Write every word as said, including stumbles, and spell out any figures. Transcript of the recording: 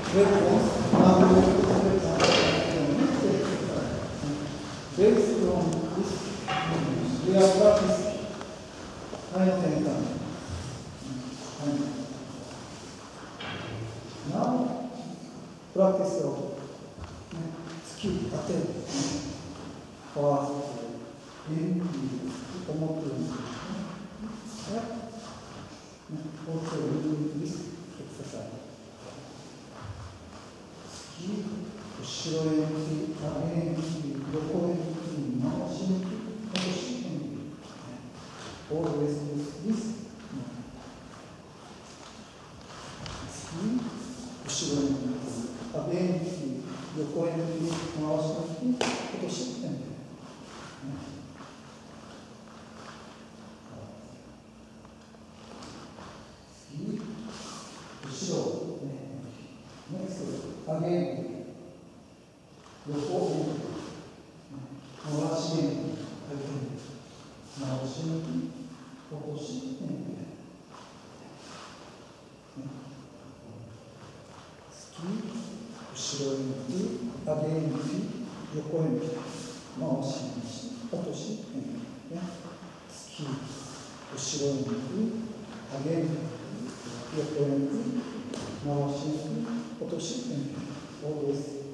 Based on this, we are practicing high tension. Now, practice of skill, attempt, first, in the also doing this exercise. Ski, 後ろへ向き、上へ向き、横へ向き、回し向き、戻し向き。Always use this. 次、後ろへ向き、上へ向き、横へ向き、回し向き、戻し向き。次、後ろ、next, 上へ向き。横を回し面、回転、回し向き、起こし面。次、後ろへ向き、上げ向き、横へ向き、回し向き、落とし面。次、後ろへ向き、上げ向き、横へ向き、回し向き、落とし面。Always